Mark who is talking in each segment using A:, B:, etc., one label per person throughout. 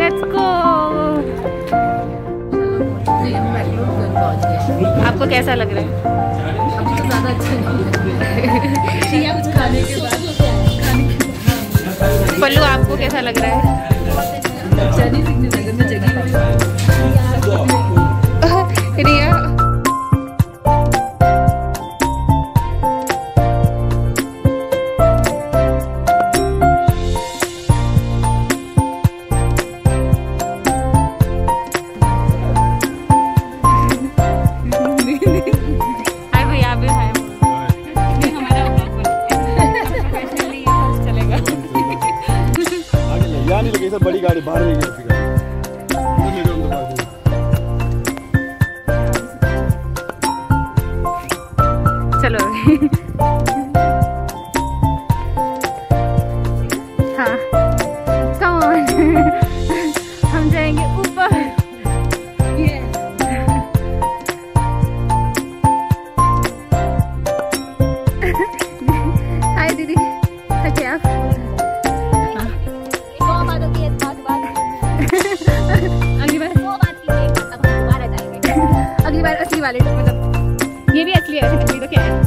A: Let's go. आपको कैसा लग रहा है?
B: अभी तो ज़्यादा अच्छा नहीं लग रहा है कुछ खाने के बाद।
A: पल्लू आपको कैसा लग रहा है?
B: चली सिंह नगर में जगह
A: रिया
C: बड़ी गाड़ी बाहर नहीं गई।
A: चलो हाँ कम ऑन हम जाएंगे ऊपर। हाय दीदी, थके आप? अगली बार असली वाले मतलब ये भी असली है, ऐसे नकली तो क्या है।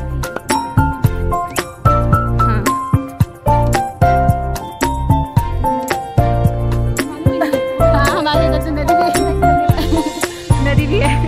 A: हाँ हाँ हमारे इधर से नदी भी है।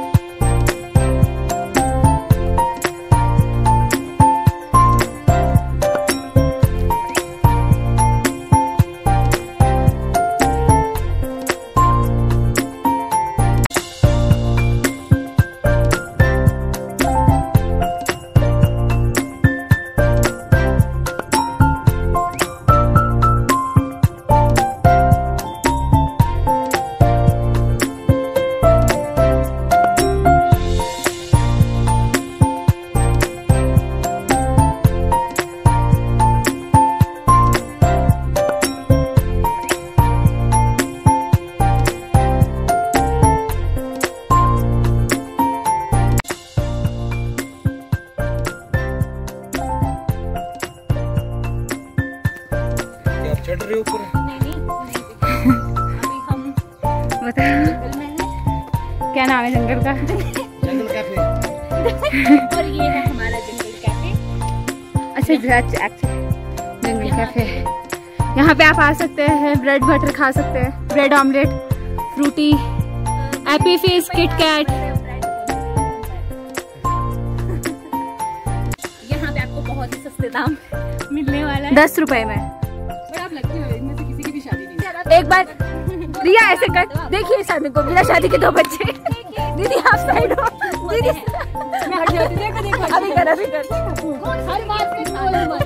C: चढ़ रहे हो ऊपर?
A: नहीं अभी हम बताओ क्या नाम है जंगल का?
C: Jungle Cafe.
B: और ये है हमारा जंगल कैफे।
A: अच्छा जंगल कैफे। यहाँ पे आप आ सकते हैं, ब्रेड बटर खा सकते हैं, bread omelette, Frooti, Appy Fizz, Kit Kat.
B: यहाँ पे आपको बहुत ही सस्ते दाम मिलने वाला है,
A: 10 रुपए में।
B: और आप लगती हो इनमें से किसी की भी शादी नहीं।
A: एक बार रिया ऐसे कर, देखिए शादी को बिना शादी के 2 बच्चे। दीदी आप साइड हो, दीदी
B: मैं हट जाती हूँ। देखो देखो
A: अभी कर
B: हर बात पे बोलो मत।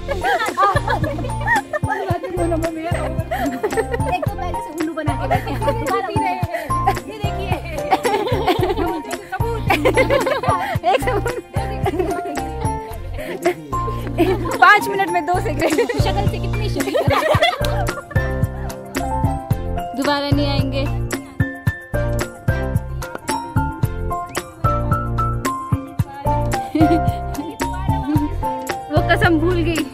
B: एक तो पहले से उल्लू बना के बैठे हैं, पी रहे हैं। ये देखिए
A: एक 5 मिनट में 2 सिगरेट।
B: शक्ल से कितनी शक्ल
A: दोबारा नहीं आएंगे। वो कसम भूल गई।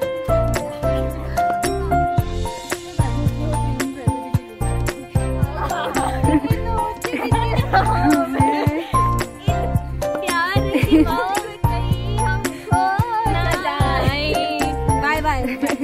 A: Bye bye.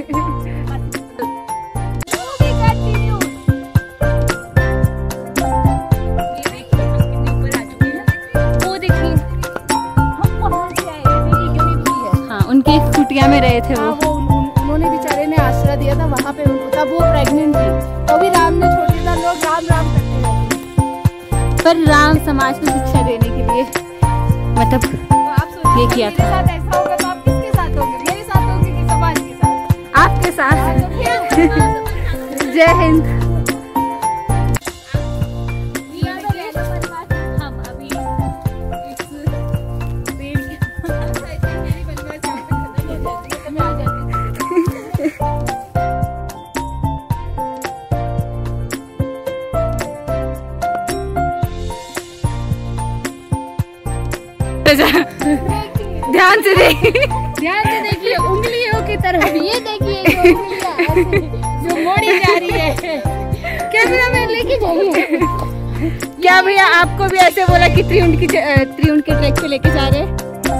A: उनकी कुटिया में रहे थे वो
B: उन्होंने बेचारे ने आश्रय दिया था वहाँ पे उनको, तब वो प्रेग्नेंट थी, तभी राम ने छोड़ दिया था। लोग राम राम करते रहते।
A: पर राम समाज को शिक्षा देने के लिए मतलब
B: तो आप सोचिए
A: ये किया
B: मेरे साथ ऐसा होगा तो आप किसके साथ होंगे? मेरे साथ होंगे कि समाज के साथ?
A: आपके साथ। जय हिंद।
B: हम अभी इस पेड़ के
A: ध्यान से देखिए,
B: ध्यान से देखिए उंगलियों की तरफ। ये देखिए जो उंगलियां जो मोड़ी जा रही है। कैमरा मैन
A: क्या भैया आपको भी ऐसे बोला कि त्रिउंड की ट्रैक पे लेके जा रहे हैं?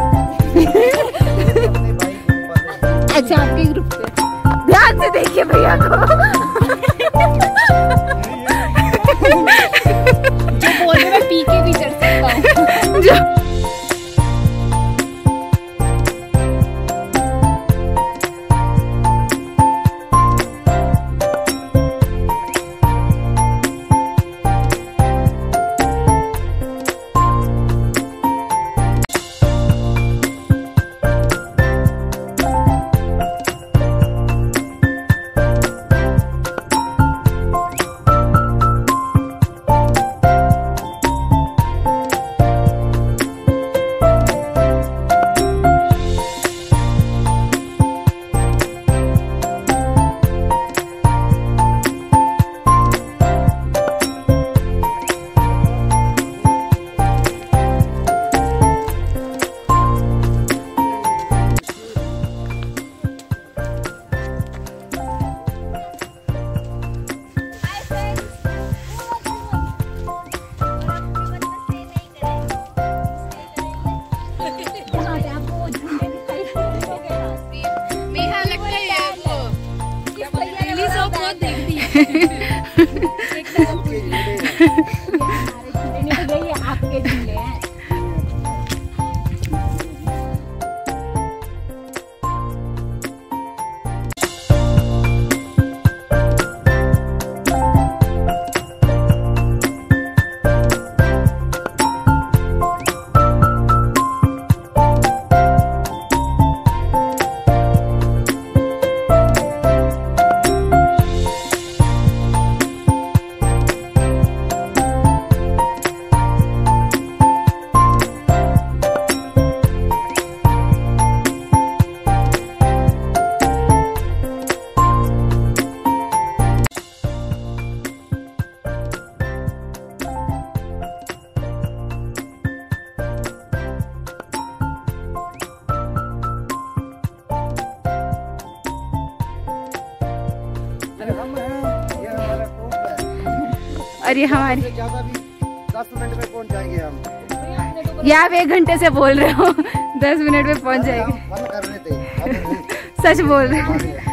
A: अच्छा आपके ग्रुप पे, ध्यान से देखिए भैया को।
B: जो बोलने में पी के भी चढ़ सकता हूँ। आपके झूले हैं।
A: और ये हमारी
C: 10 मिनट में पहुंच जाएंगे हम।
A: ये आप 1 घंटे से बोल रहे हो 10 मिनट में पहुंच जाएंगे।
C: हम कर रहे थे,
A: सच बोल रहे हैं।